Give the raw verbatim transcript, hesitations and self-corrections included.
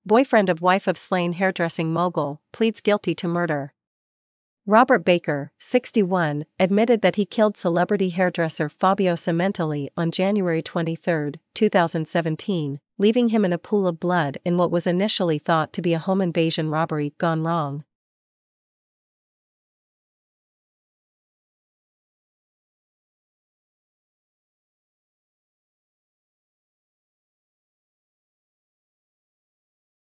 Boyfriend of wife of slain hairdressing mogul, pleads guilty to murder. Robert Baker, sixty-one, admitted that he killed celebrity hairdresser Fabio Sementilli on January twenty-third, two thousand seventeen, leaving him in a pool of blood in what was initially thought to be a home invasion robbery gone wrong.